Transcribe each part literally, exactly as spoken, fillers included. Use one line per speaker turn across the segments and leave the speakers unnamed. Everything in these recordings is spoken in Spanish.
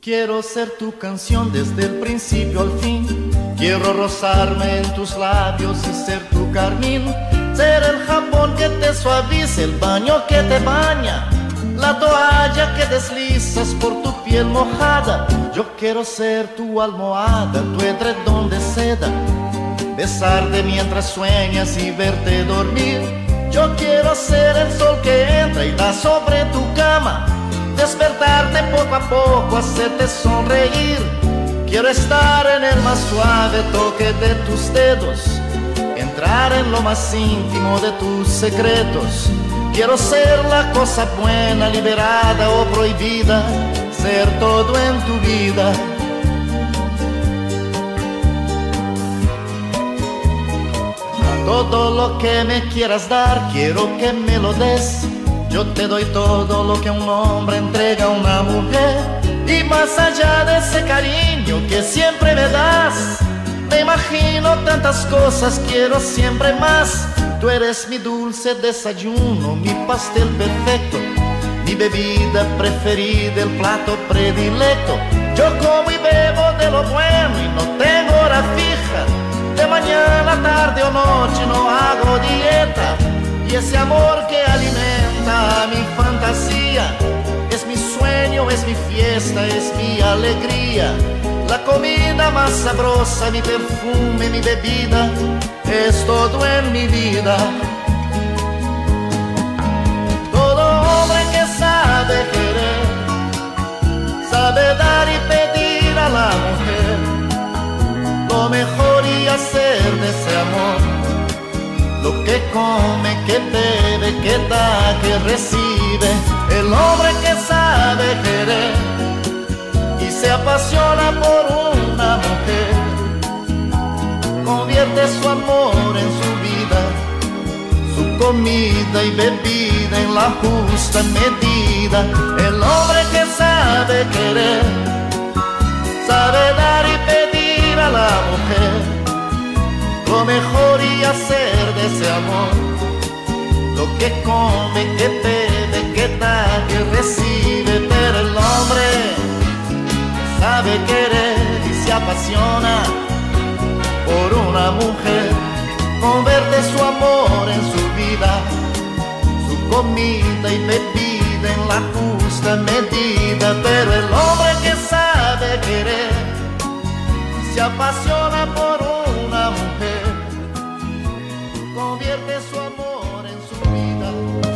Quiero ser tu canción desde el principio al fin. Quiero rozarme en tus labios y ser tu carmín. Ser el jabón que te suavice, el baño que te baña, la toalla que deslizas por tu piel mojada. Yo quiero ser tu almohada, tu edredón de seda, besarte mientras sueñas y verte dormir. Yo quiero ser el sol que entra y da sobre tu cama, despertarte poco a poco, hacerte sonreír. Quiero estar en el más suave toque de tus dedos, entrar en lo más íntimo de tus secretos. Quiero ser la cosa buena, liberada o prohibida, ser todo en tu vida. Todo lo que me quieras dar, quiero que me lo des. Yo te doy todo lo que un hombre entrega a una mujer. Y más allá de ese cariño que siempre me das, me imagino tantas cosas, quiero siempre más. Tú eres mi dulce desayuno, mi pastel perfecto, mi bebida preferida, el plato predilecto. Yo como y bebo de lo bueno y no tengo hora fija. De mañana, tarde o noche no hago dieta. Y ese amor que alimenta mi fantasía es mi sueño, es mi fiesta, es mi alegría. La comida más sabrosa, mi perfume, mi bebida, es todo en mi vida. Todo hombre que sabe querer, sabe dar y pedir a la mujer lo mejor y hacer de ese amor lo que come, que bebe, que da, que recibe. El hombre que sabe querer y se apasiona por una mujer, convierte su amor en su vida, su comida y bebida en la justa medida. El hombre que sabe querer, sabe dar y pedir a la mujer lo mejor y hacer de ese amor lo que come, que bebe, que da, que recibe. Pero el hombre sabe querer y se apasiona por una mujer, convierte su amor en su vida, su comida y bebida en la justa medida. Pero el hombre que sabe querer y se apasiona por una mujer, convierte su amor en su vida.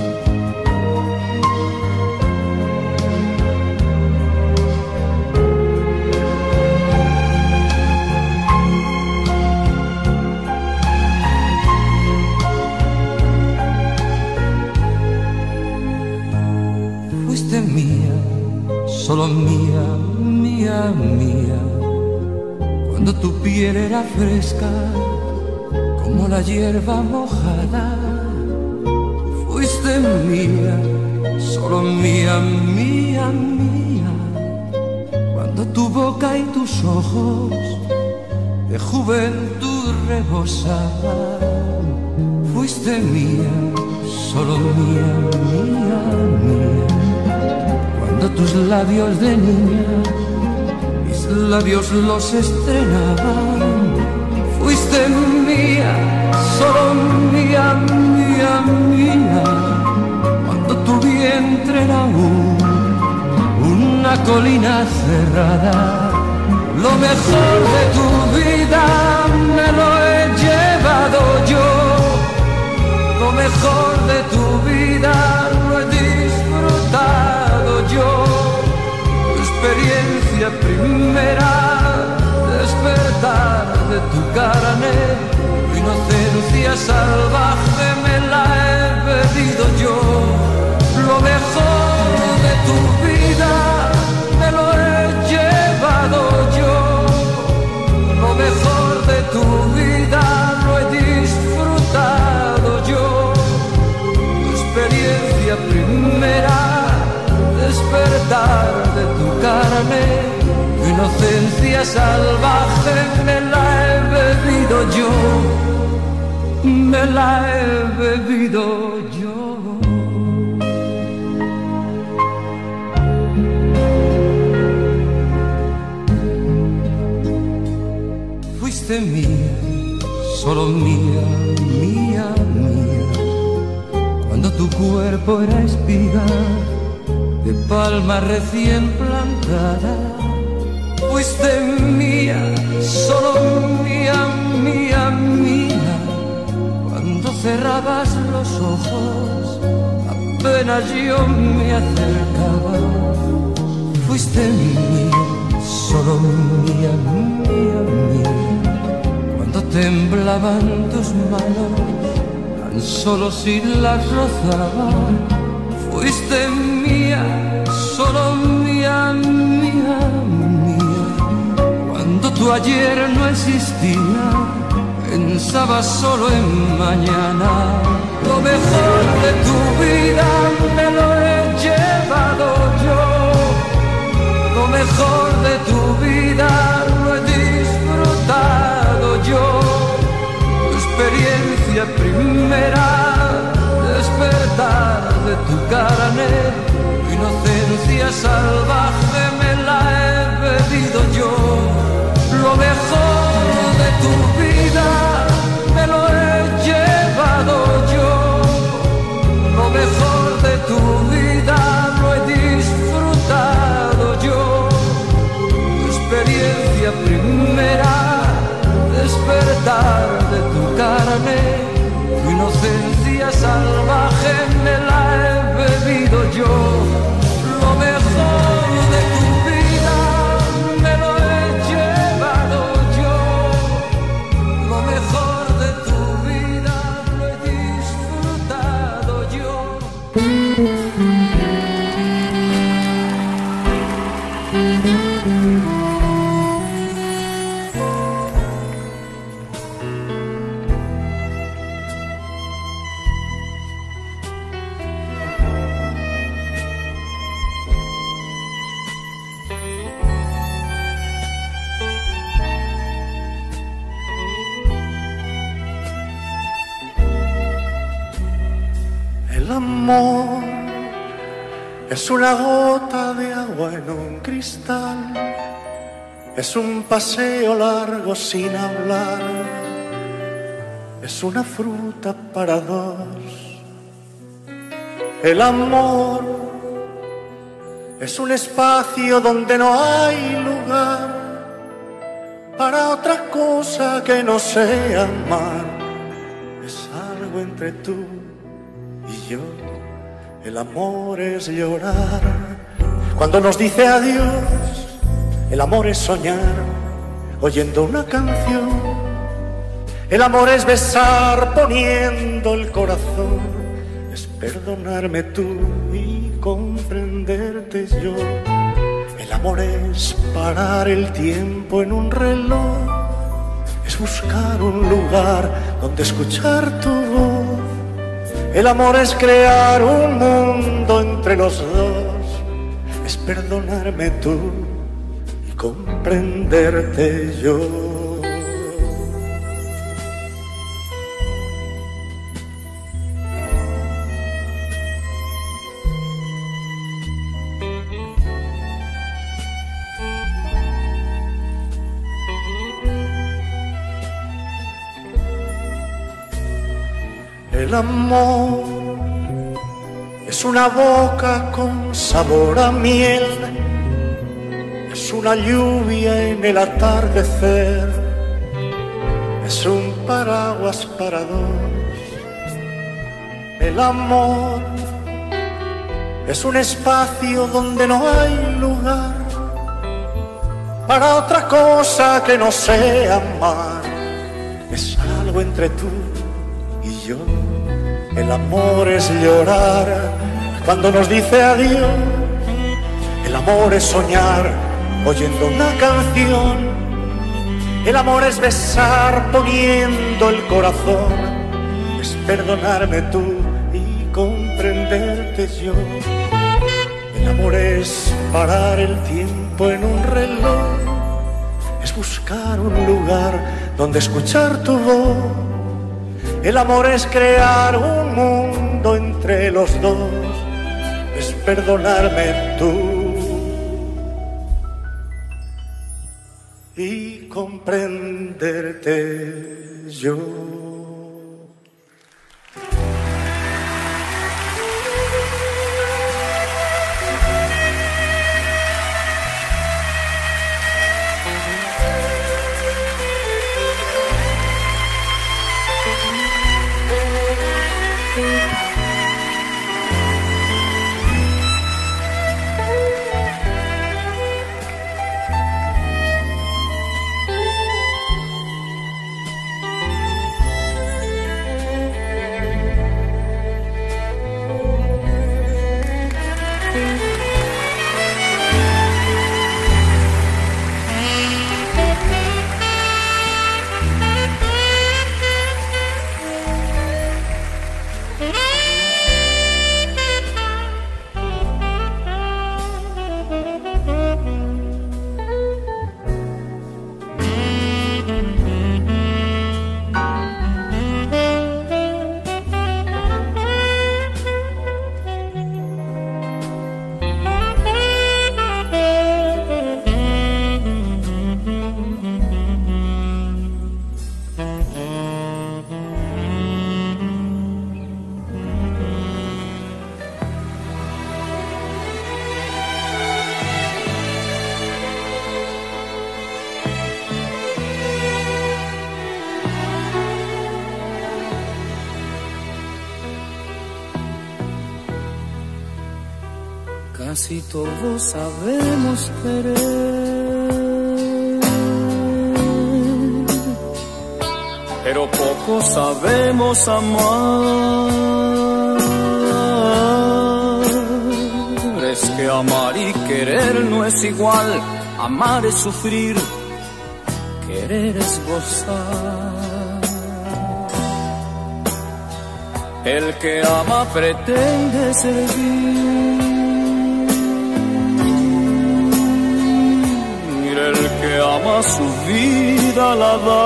Fuiste mía, solo mía, mía, mía, cuando tu piel era fresca como la hierba mojada. Fuiste mía, solo mía, mía, mía, cuando tu boca y tus ojos de juventud rebosaban. Fuiste mía, solo mía, mía, mía, cuando tus labios de niña mis labios los estrenaban. Fuiste mía, solo mía, mía, mía, cuando tu vientre era un, una colina cerrada. Lo mejor de tu vida me lo he llevado yo, lo mejor de tu vida lo he disfrutado yo. Tu experiencia primera, despertar de tu carne, tu inocencia salvaje me la he bebido yo. Lo mejor de tu vida me lo he llevado yo, lo mejor de tu vida lo he disfrutado yo. Tu experiencia primera, despertar de tu carne, tu inocencia salvaje me la he bebido yo, me la he bebido yo. fuiste mía, solo mía, mía, mía. Cuando tu cuerpo era espiga de palma recién plantada, fuiste mía, solo mía, mía, mía. Cuando cerrabas los ojos, apenas yo me acercaba, fuiste mía, solo mía, mía, mía. Cuando temblaban tus manos, tan solo si las rozaba, fuiste mía, solo mía, mía, mía. Cuando tu ayer no existía, pensaba solo en mañana. Lo mejor de tu vida me lo he llevado yo. Lo mejor de tu vida lo he disfrutado yo. Tu experiencia primera, despertar de tu carne, tu inocencia salvaje me la he bebido yo. Lo mejor de tu vida me lo he llevado yo. Lo mejor de tu vida lo he disfrutado yo. Tu experiencia primera, despertar de tu carne, tu inocencia salvaje me la he bebido yo. Lo mejor de tu vida me lo he llevado yo. Lo mejor de tu vida lo he disfrutado yo.
El amor es una gota de agua en un cristal, es un paseo largo sin hablar, es una fruta para dos. El amor es un espacio donde no hay lugar para otra cosa que no sea amar, es algo entre tú y yo. El amor es llorar cuando nos dice adiós. El amor es soñar oyendo una canción. El amor es besar poniendo el corazón. Es perdonarme tú y comprenderte yo. El amor es parar el tiempo en un reloj. Es buscar un lugar donde escuchar tu voz. El amor es crear un mundo entre los dos, es perdonarme tú y comprenderte yo. El amor es una boca con sabor a miel, es una lluvia en el atardecer, es un paraguas para dos. El amor es un espacio donde no hay lugar para otra cosa que no sea amar, es algo entre tú y yo. El amor es llorar cuando nos dice adiós. El amor es soñar oyendo una canción. El amor es besar poniendo el corazón. Es perdonarme tú y comprenderte yo. El amor es parar el tiempo en un reloj. Es buscar un lugar donde escuchar tu voz. El amor es crear un mundo entre los dos, es perdonarme tú y comprenderte yo.
Casi todos sabemos querer, pero pocos sabemos amar. Es que amar y querer no es igual, amar es sufrir, querer es gozar. El que ama pretende servir, el que ama su vida la da,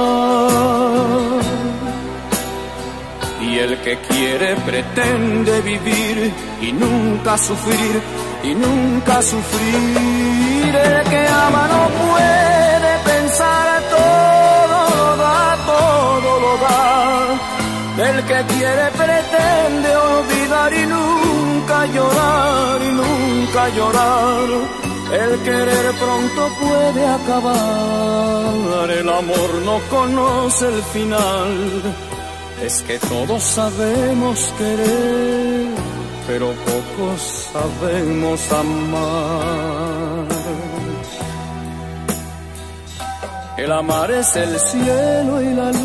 y el que quiere pretende vivir y nunca sufrir, y nunca sufrir. El que ama no puede pensar, todo lo da, todo lo da. El que quiere pretende olvidar y nunca llorar, y nunca llorar. El querer pronto puede acabar, el amor no conoce el final. Es que todos sabemos querer, pero pocos sabemos amar. El amar es el cielo y la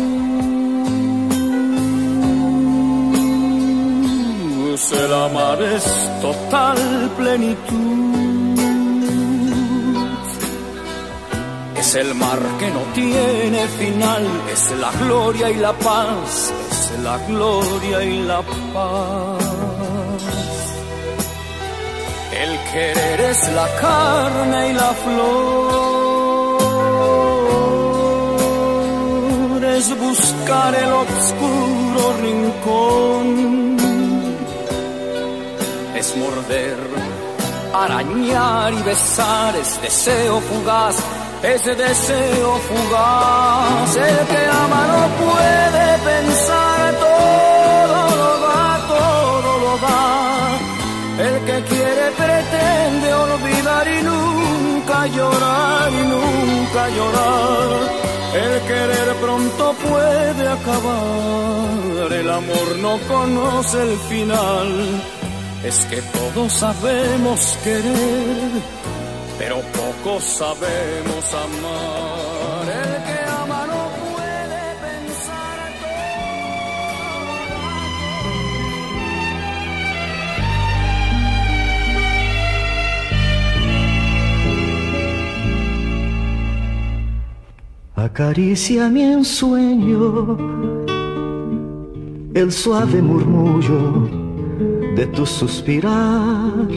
luz, el amar es total plenitud. Es el mar que no tiene final, es la gloria y la paz, es la gloria y la paz. El querer es la carne y la flor, es buscar el oscuro rincón, es morder, arañar y besar, es deseo fugaz, ese deseo fugaz. El que ama no puede pensar, todo lo da, todo lo da. El que quiere pretende olvidar y nunca llorar, y nunca llorar. El querer pronto puede acabar, el amor no conoce el final. Es que todos sabemos querer, pero pocos sabemos amar. El que ama no puede pensar
todo. Acaricia mi ensueño el suave murmullo de tu suspirar.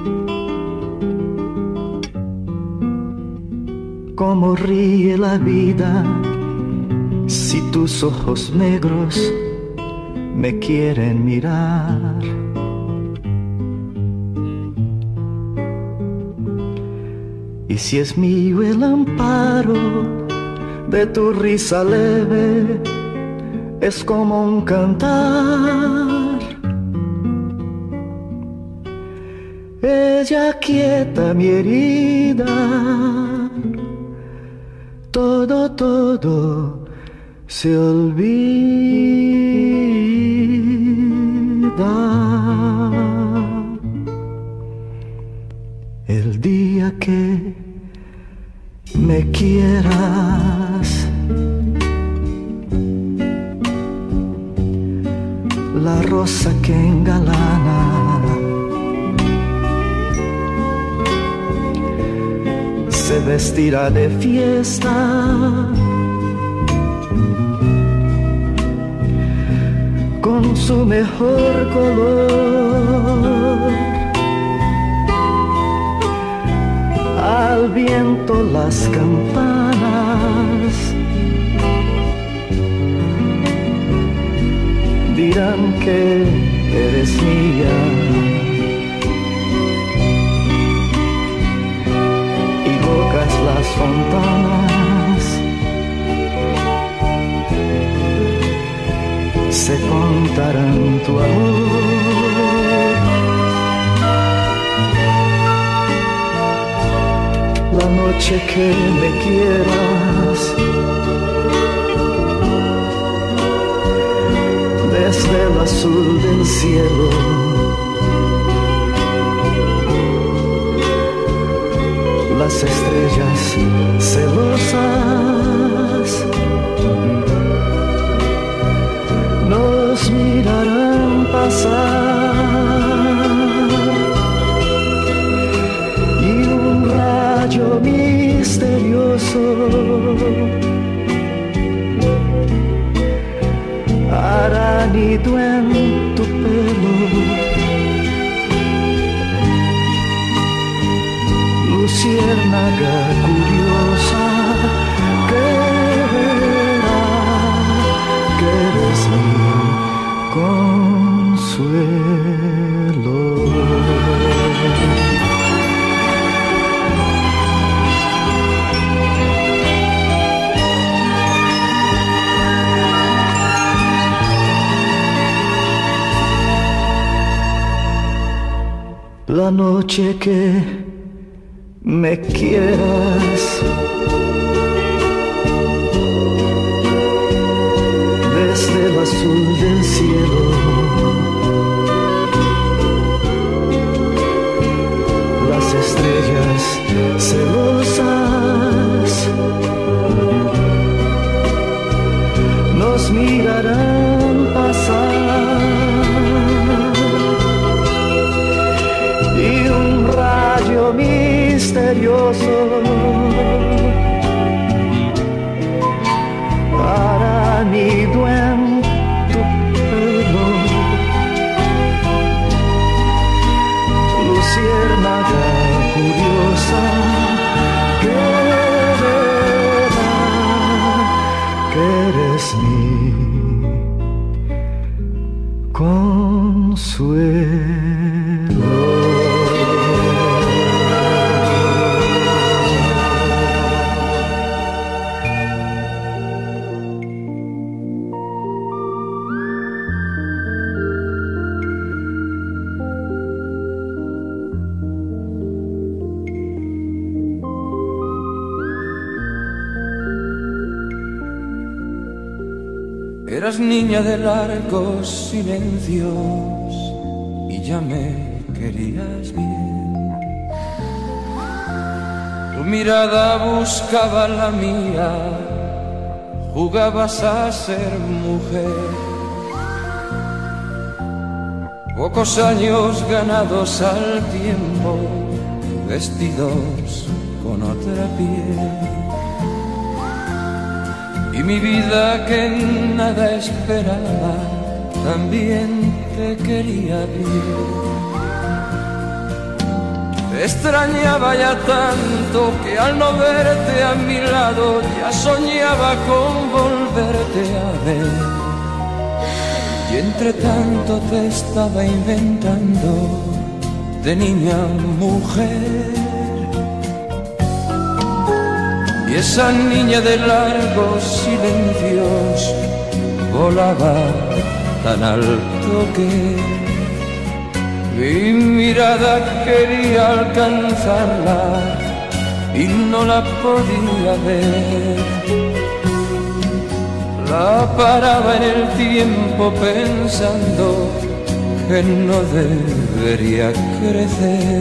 Cómo ríe la vida si tus ojos negros me quieren mirar. Y si es mío el amparo de tu risa leve, es como un cantar. Ella quieta mi herida, todo, todo se olvida. El día que me quieras, la rosa que engalana se vestirá de fiesta, con su mejor color. Al viento las campanas dirán que eres mía, y locas las fontanas se contarán tu amor. La noche que me quieras, desde el azul del cielo, las estrellas celosas nos mirarán pasar, y un rayo misterioso hará nido en tu pelo. Luciérnaga curiosa que verá que eres mi consuelo. La noche que me quieras, desde el azul del cielo, las estrellas celosas nos mirarán pasar, y un rayo misterioso hará nido en tu pelo. Luciérnaga curiosa que verá que eres mi consuelo.
Eras niña de largos silencios y ya me querías bien. Tu mirada buscaba la mía, jugabas a ser mujer. Pocos años ganados al tiempo, vestidos con otra piel. Y mi vida que nada esperaba, también te quería bien. Te extrañaba ya tanto que al no verte a mi lado ya soñaba con volverte a ver. Y entre tanto te estaba inventando de niña a mujer. esa niña de largos silencios volaba tan alto que mi mirada quería alcanzarla y no la podía ver. La paraba en el tiempo pensando que no debería crecer,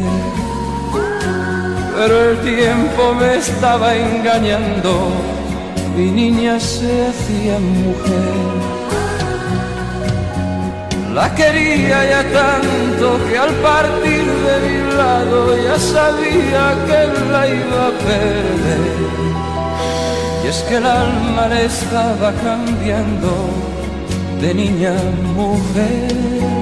pero el tiempo me estaba engañando, mi niña se hacía mujer. La quería ya tanto que al partir de mi lado ya sabía que la iba a perder. Y es que el alma le estaba cambiando de niña a mujer.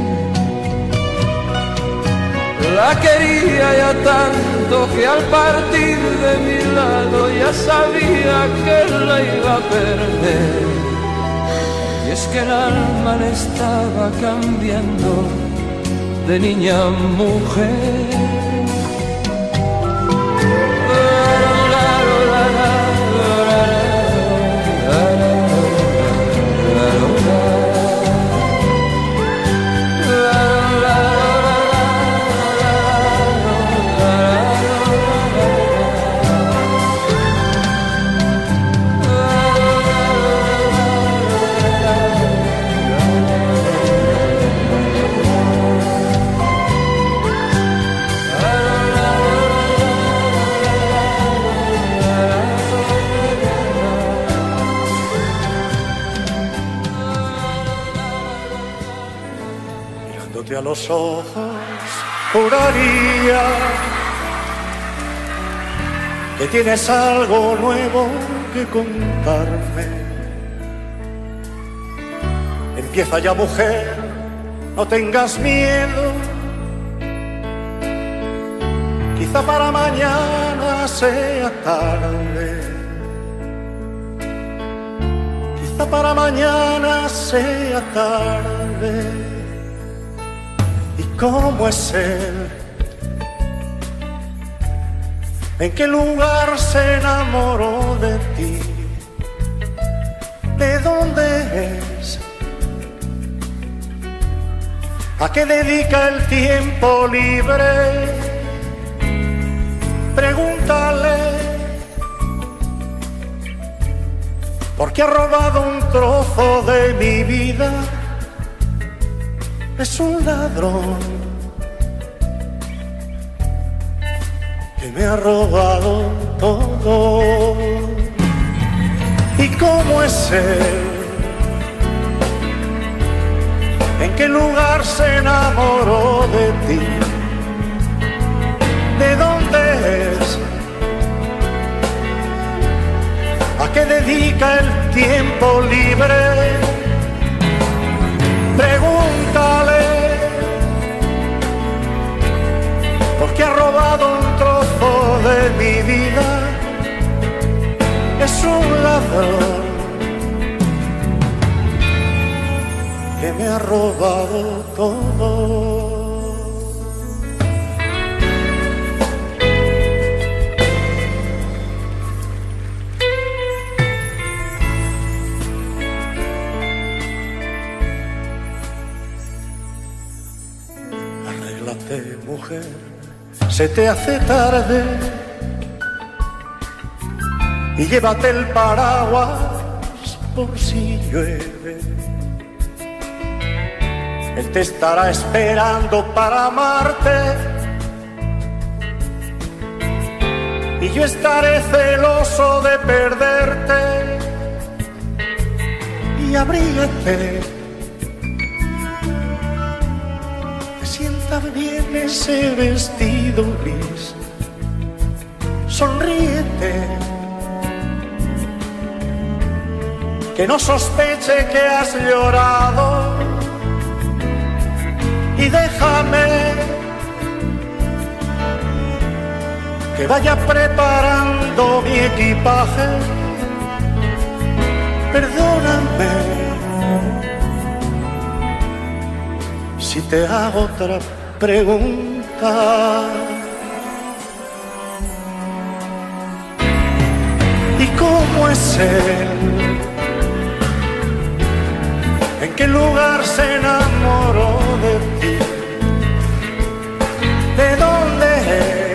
La quería ya tanto que al partir de mi lado ya sabía que la iba a perder. Y es que el alma le estaba cambiando de niña a mujer.
A los ojos juraría que tienes algo nuevo que contarme. Empieza ya, mujer, no tengas miedo. Quizá para mañana sea tarde. Quizá para mañana sea tarde. ¿Cómo es él? ¿En qué lugar se enamoró de ti? ¿De dónde es? ¿A qué dedica el tiempo libre? Pregúntale, porque ha robado un trozo de mi vida. Es un ladrón que me ha robado todo. ¿Y cómo es él? ¿En qué lugar se enamoró de ti? ¿De dónde es? ¿A qué dedica el tiempo libre? Pregúntale, porque ha robado un trozo de mi vida. Es un ladrón que me ha robado todo. Mujer, se te hace tarde y llévate el paraguas por si llueve. Él te estará esperando para amarte y yo estaré celoso de perderte. Y abrígate, sienta bien ese vestido gris, sonríete, que no sospeche que has llorado, y déjame que vaya preparando mi equipaje. Perdóname si te hago otra pregunta. ¿Y cómo es él, en qué lugar se enamoró de ti, de dónde es.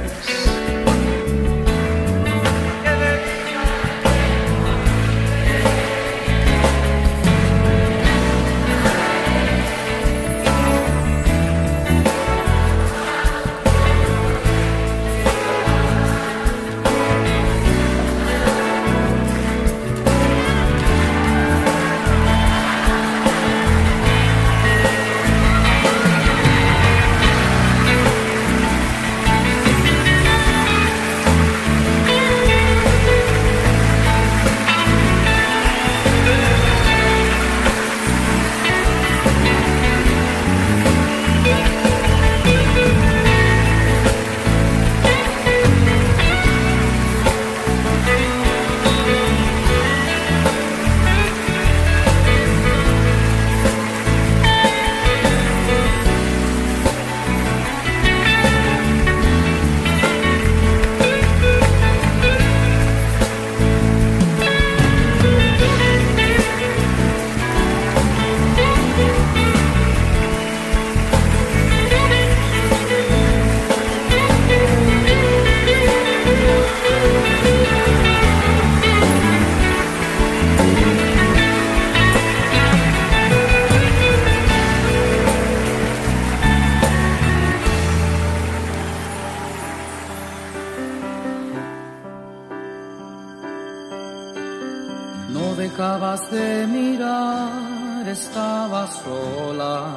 No dejabas de mirar, estabas sola,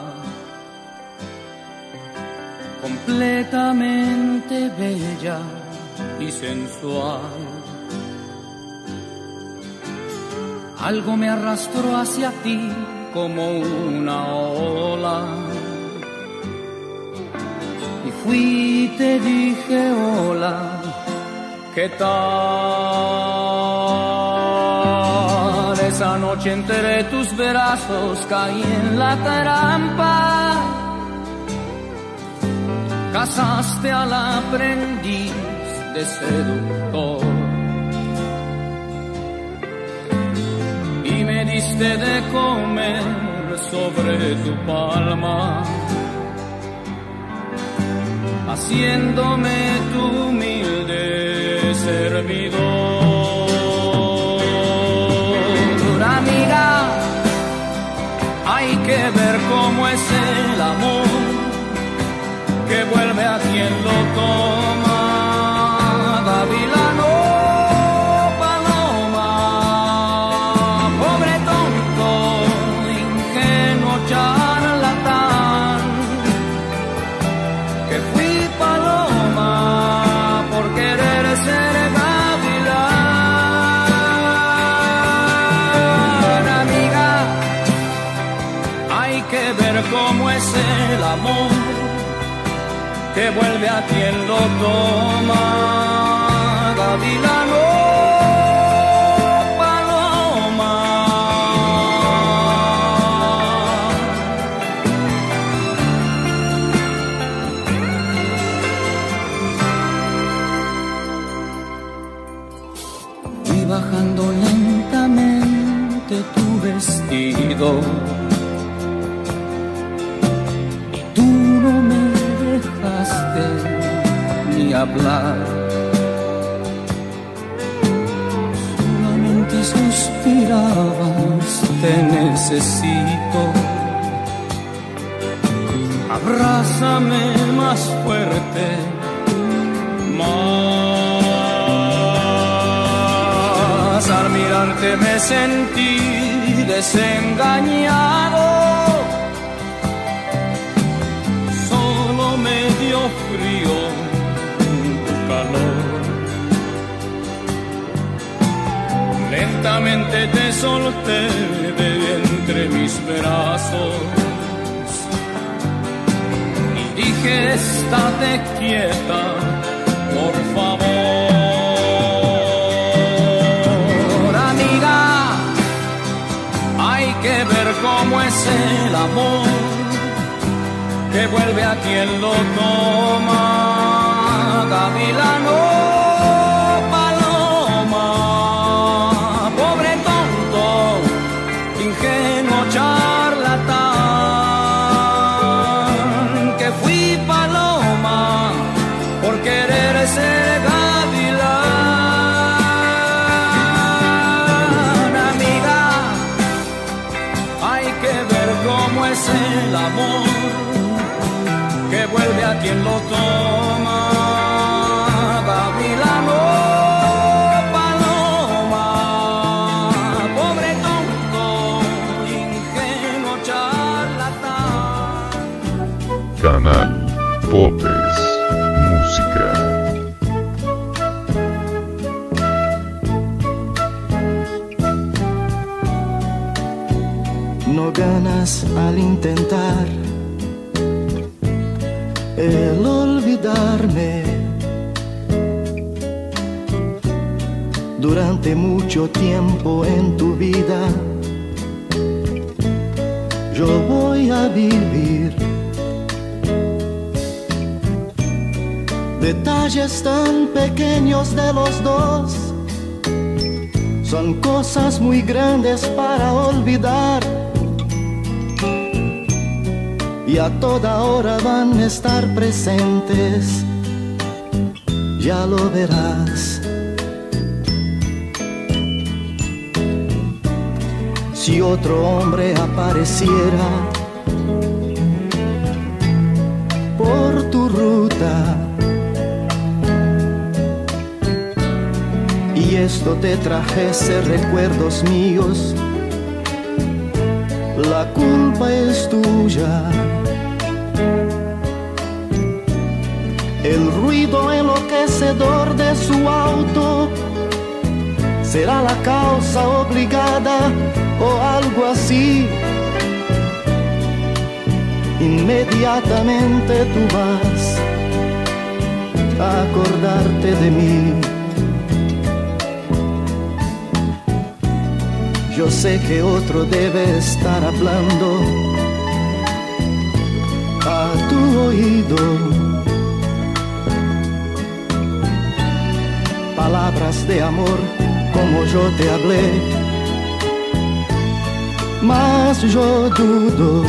completamente bella y sensual. Algo me arrastró hacia ti como una ola, y fui y te dije hola, ¿qué tal? Esa noche entre tus brazos caí en la trampa, casaste al aprendiz de seductor y me diste de comer sobre tu palma, haciéndome tu humilde servidor. Amiga, hay que ver cómo es el amor que vuelve a quien lo toma. Gavilano, paloma, pobre tonto, ingenuo charlatán, que fui paloma por querer ser gavilán. Amiga, hay que ver cómo es el amor que vuelve a quien lo toma. Gavilano, paloma. Fui bajando lentamente tu vestido, ni hablar, solamente suspirabas, te necesito, abrázame más fuerte, más. Al mirarte me sentí desengañado, solo me dio frío tu calor. Lentamente te solté de entre mis brazos y dije, estate quieta, por favor. Amiga, hay que ver cómo es el amor que vuelve a quien lo toma. Gavilano, paloma.
no ganas al intentar el olvidarme. Durante mucho tiempo en tu vida yo voy a vivir detalles tan pequeños de los dos. Son cosas muy grandes para olvidar y a toda hora van a estar presentes, ya lo verás. Si otro hombre apareciera por tu ruta y esto te trajese recuerdos míos, la culpa es tuya. El ruido enloquecedor de su auto será la causa obligada o algo así. Inmediatamente tú vas a acordarte de mí. Yo sé que otro debe estar hablando a tu oído, palabras de amor como yo te hablé, mas yo dudo,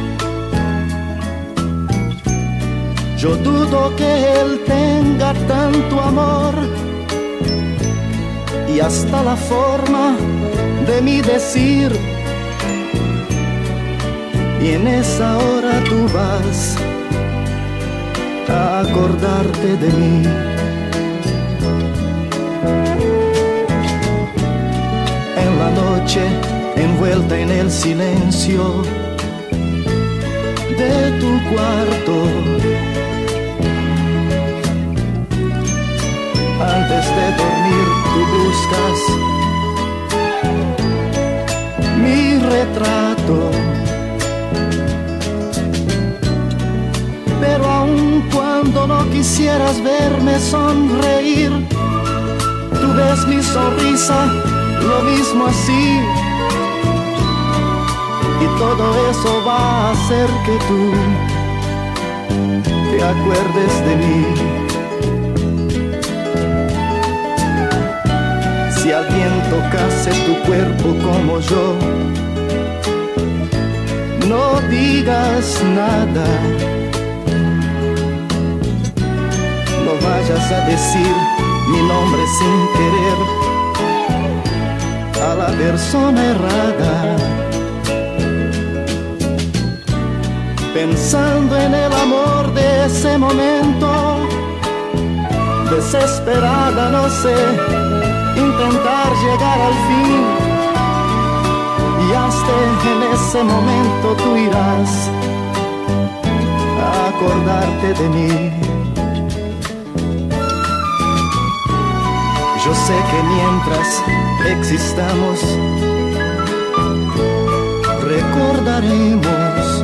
yo dudo que él tenga tanto amor y hasta la forma de mi decir, y en esa hora tú vas a acordarte de mí. En la noche, envuelta en el silencio de tu cuarto, antes de dormir tú buscas mi retrato, pero aun cuando no quisieras verme sonreír, tú ves mi sonrisa lo mismo así, y todo eso va a hacer que tú te acuerdes de mí. Si alguien tocase tu cuerpo como yo, no digas nada, no vayas a decir mi nombre sin querer a la persona errada. Pensando en el amor de ese momento, desesperada, no sé, intentar llegar al fin, y hasta en ese momento tú irás a acordarte de mí. Yo sé que mientras existamos recordaremos,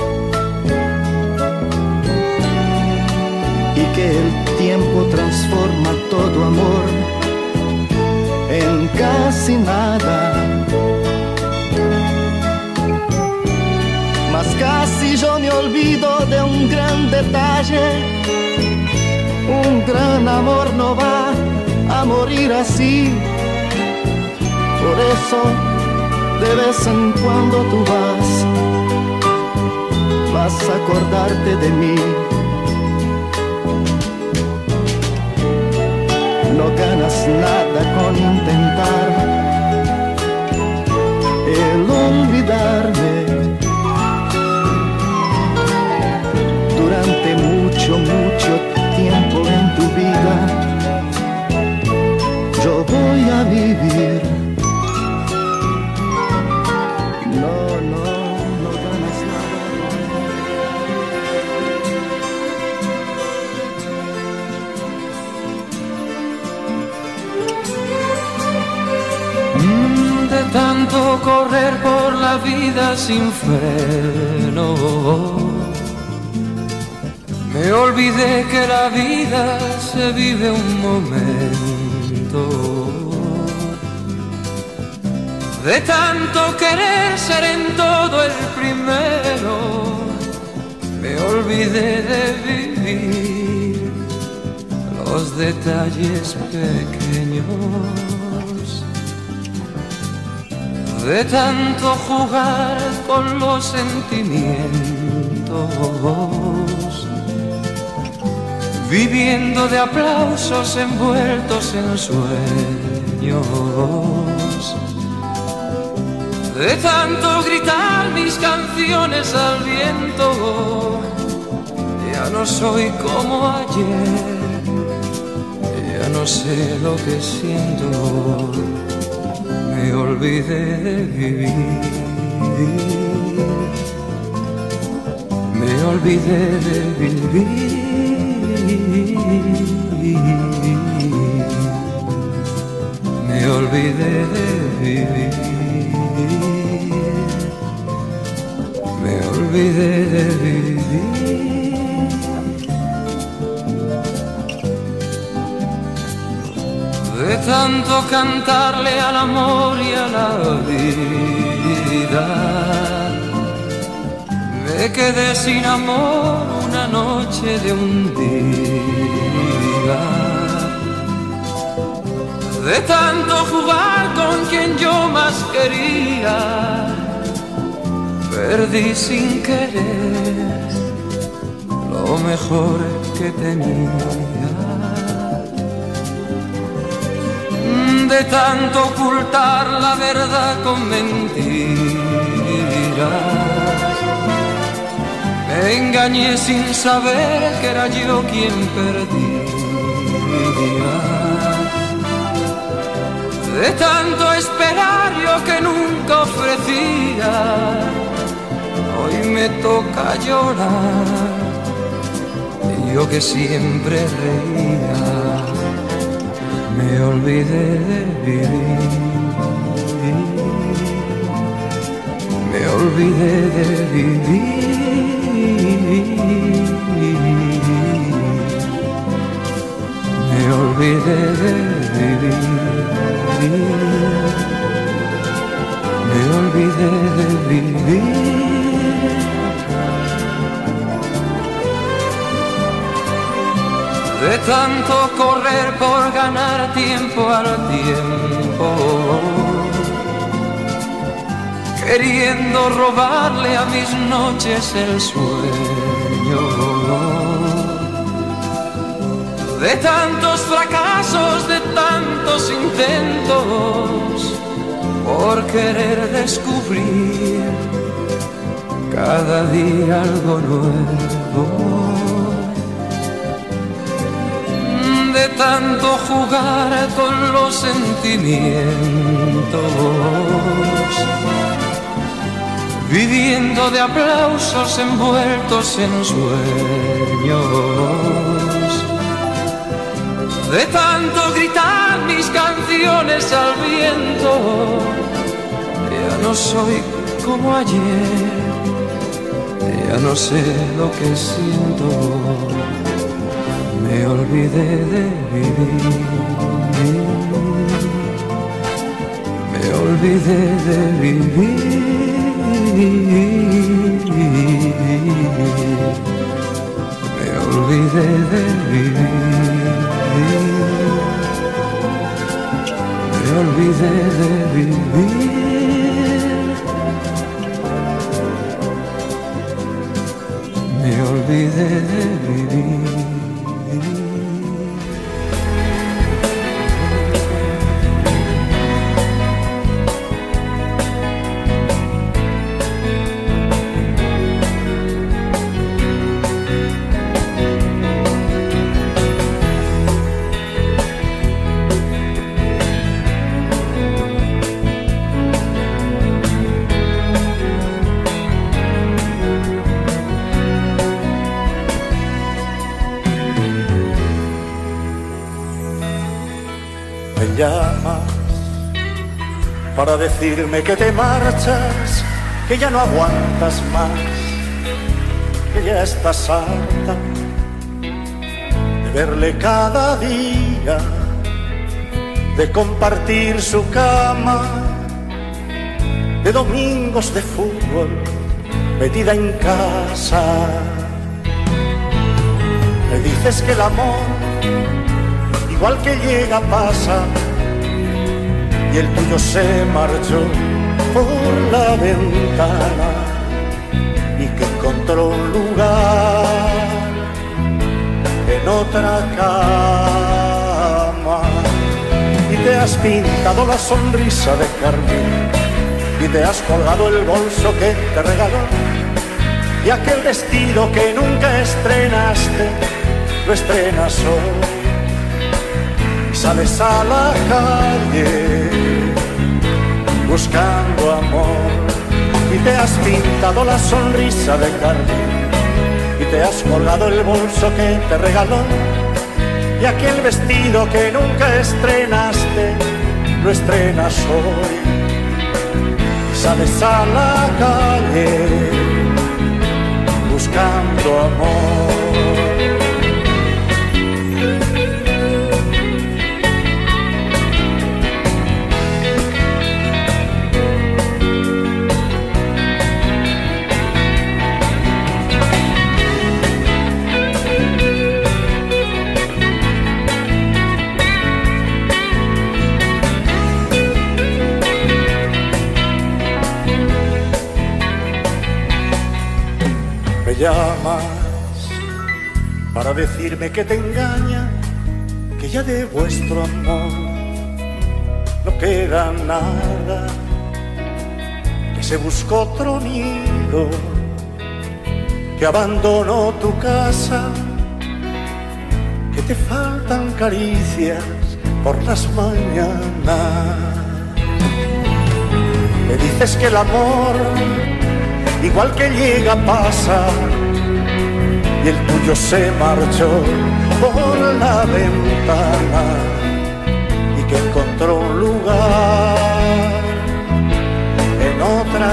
y que el tiempo transforma todo amor en casi nada. Mas casi yo me olvido de un gran detalle, un gran amor no va a morir así. Por eso de vez en cuando tú vas, vas a acordarte de mí. No ganas nada con intentar el olvidarme. Durante mucho, mucho tiempo en tu vida yo voy a vivir. No, no, no ganas nada.
Mm, de tanto correr por la vida sin freno, me olvidé que la vida se vive un momento. De tanto querer ser en todo el primero, me olvidé de vivir los detalles pequeños. De tanto jugar con los sentimientos, viviendo de aplausos envueltos en sueños. De tanto gritar mis canciones al viento, ya no soy como ayer, ya no sé lo que siento. Me olvidé de vivir, me olvidé de vivir, me olvidé de vivir, me olvidé de vivir. De tanto cantarle al amor y a la vida, me quedé sin amor una noche de un día. De tanto jugar con quien yo más quería, perdí sin querer lo mejor que tenía. De tanto ocultar la verdad con mentiras, me engañé sin saber que era yo quien perdía. De tanto esperar yo que nunca ofrecía, hoy me toca llorar, yo que siempre reía. Me olvidé de vivir, me olvidé de vivir, me olvidé de vivir, me olvidé de vivir. De tanto correr por ganar tiempo al tiempo, queriendo robarle a mis noches el sueño. De tantos fracasos, de tantos intentos, por querer descubrir cada día algo nuevo. De tanto jugar con los sentimientos, viviendo de aplausos envueltos en sueños. De tanto gritar mis canciones al viento, ya no soy como ayer, ya no sé lo que siento. Me olvidé de vivir, me olvidé de vivir, me olvidé de vivir, me olvidé de vivir, me olvidé de vivir.
Llamas para decirme que te marchas, que ya no aguantas más, que ya estás harta de verle cada día, de compartir su cama, de domingos de fútbol metida en casa. Me dices que el amor, igual que llega, pasa, y el tuyo se marchó por la ventana y que encontró un lugar en otra cama. Y te has pintado la sonrisa de carmín y te has colgado el bolso que te regaló, y aquel vestido que nunca estrenaste lo estrenas hoy. Y sales a la calle buscando amor y te has pintado la sonrisa de carmín y te has colgado el bolso que te regaló, y aquel vestido que nunca estrenaste lo estrenas hoy. Y sales a la calle buscando amor. Me llamas para decirme que te engaña, que ya de vuestro amor no queda nada, que se buscó otro nido, que abandonó tu casa, que te faltan caricias por las mañanas. Me dices que el amor, igual que llega, pasa, y el tuyo se marchó por la ventana y que encontró un lugar en otra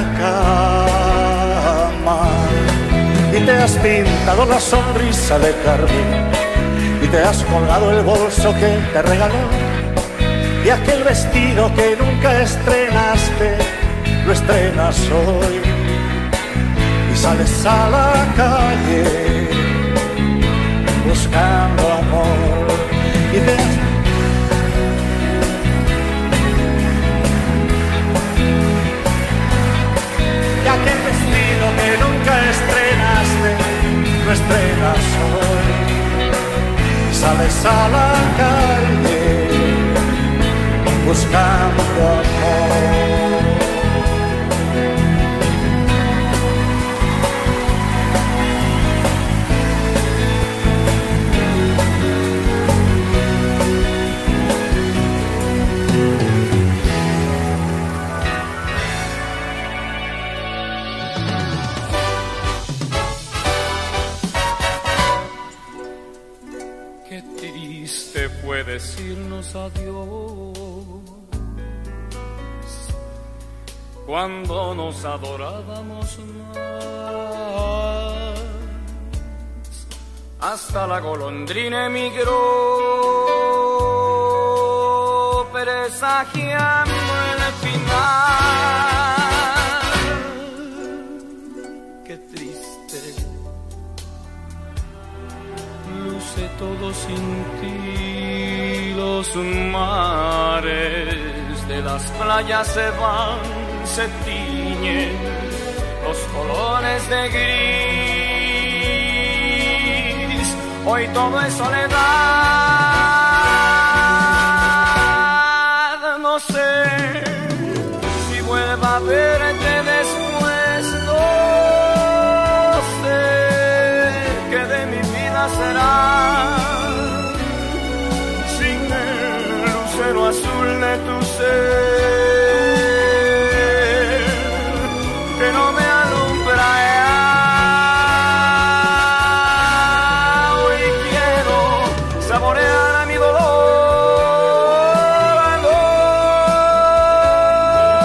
cama. Y te has pintado la sonrisa de carmín y te has colgado el bolso que te regaló, y aquel vestido que nunca estrenaste lo estrenas hoy. Y sales a la calle buscando amor y te y aquel vestido que nunca estrenaste lo estrenas hoy. Y sales a la calle buscando amor.
Decirnos adiós cuando nos adorábamos más, hasta la golondrina emigró presagiando el final. Qué triste luce todo sin ti. Los mares de las playas se van, se tiñen los colores de gris. Hoy todo es soledad. No sé si vuelva a verte después. No sé qué de mi vida será azul de tu ser que no me alumbra ya. Hoy quiero saborear mi dolor,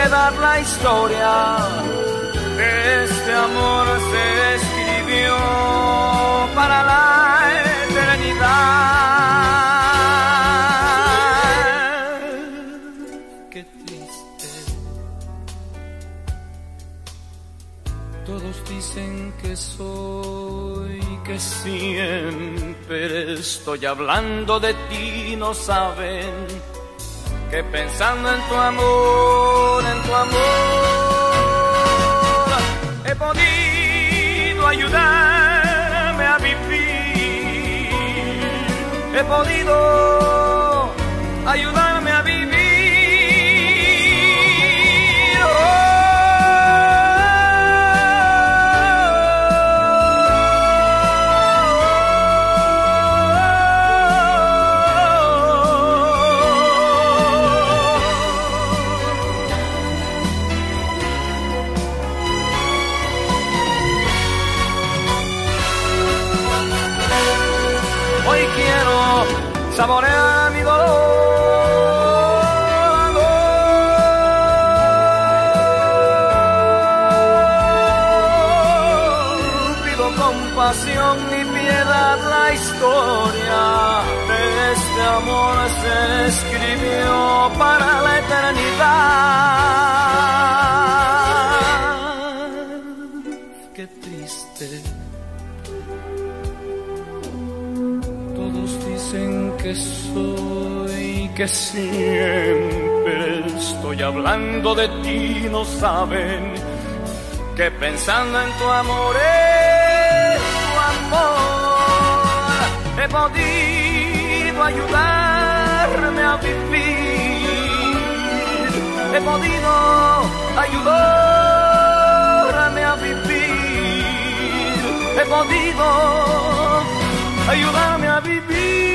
piedad la historia de este amor se escribió para la eternidad. Qué triste. Todos dicen que soy, que siempre estoy hablando de ti, no saben que pensando en tu amor, en tu amor, he podido ayudarme a vivir, he podido ayudarme a vivir. Hoy quiero saborear mi dolor. Pido compasión y piedad, la historia de este amor se escribió para la eternidad. Qué triste. Dicen que soy, que siempre estoy hablando de ti, no saben que pensando en tu amor, en tu amor, he podido ayudarme a vivir, he podido ayudarme a vivir, he podido ayudarme a vivir.